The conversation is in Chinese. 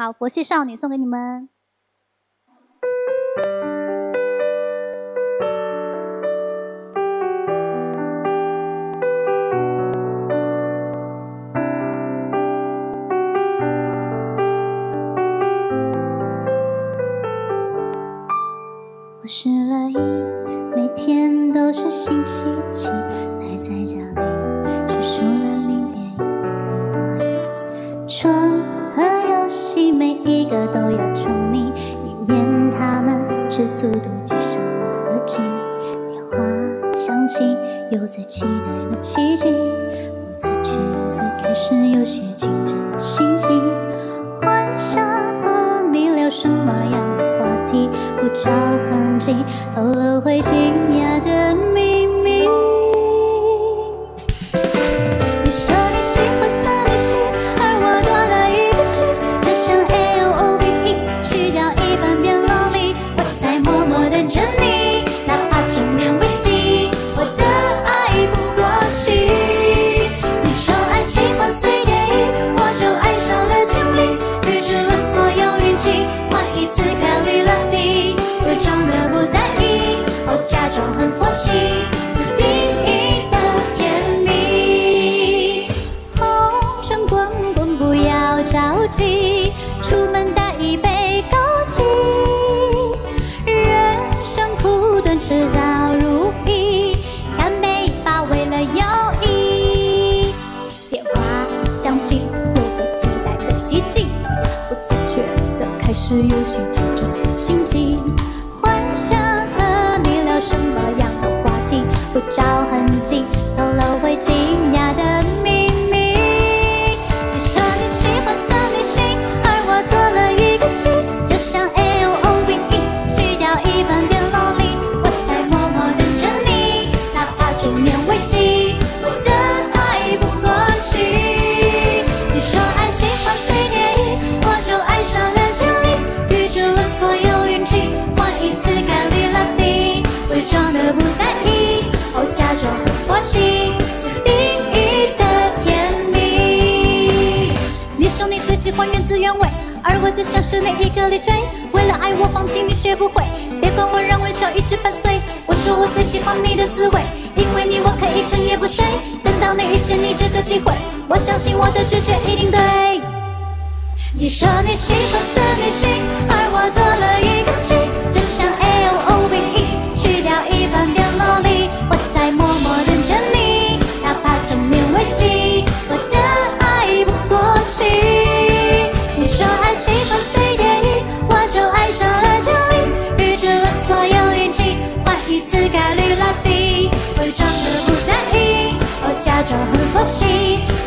好，佛系少女送给你们。我失了忆，每天都是星期七，赖在家里，只数了0点1被送过一。床和游戏每一个都要宠溺，以免他们吃醋妒忌伤了和气。电话响起，又在期待的奇迹，不自觉地开始有些紧张心情，幻想和你聊什么样的话题，不着痕迹透露会惊讶的秘密。你说你喜欢色女系，而我多了一个 G， 就像 AOOBE 去掉一半变萝莉，我在默默等着你，哪怕中年危机，我的爱不过期。你说爱喜欢随便意，我就爱上了经历，预知了所有运气，换一次凯莉拉蒂，伪装的不在意，假装很佛系，自定义的甜蜜。红尘滚滚不要着急，出门带一杯枸杞，人生苦短迟早如意，干杯一把为了友谊。电话响起，又在期待的奇迹，不自觉地开始有些紧张的心悸，幻想和你聊什么样的话题，不着痕迹透露会惊讶的秘密。你说你喜欢色女系，而我多了一个 G， 就像 AOOBE 去掉一半变萝莉，我在默默等着你，哪怕中年危机，我的爱不过期。你说爱喜欢随便意，我就爱上了经历，预知了所有运气，换一次凯莉拉蒂，伪装的不在意，假装很佛系，自定义的甜蜜。你说你最喜欢原汁原味，而我就像是那一个累赘，为了爱我放弃你学不会，别管我让微笑一直伴随。我说我最喜欢你的滋味，因为你我可以整夜不睡，等到你遇见你这个机会，我相信我的直觉一定对。你说你喜欢色女系，而我多了一个 G， 就像 AOOBE 去掉一半变萝莉，我在默默等着你，哪怕中年危机，我的爱不过期。你说爱喜欢随便意，我就爱上了经历，预知了所有运气，换一次概率拉低，伪装的不在意，假装很佛系。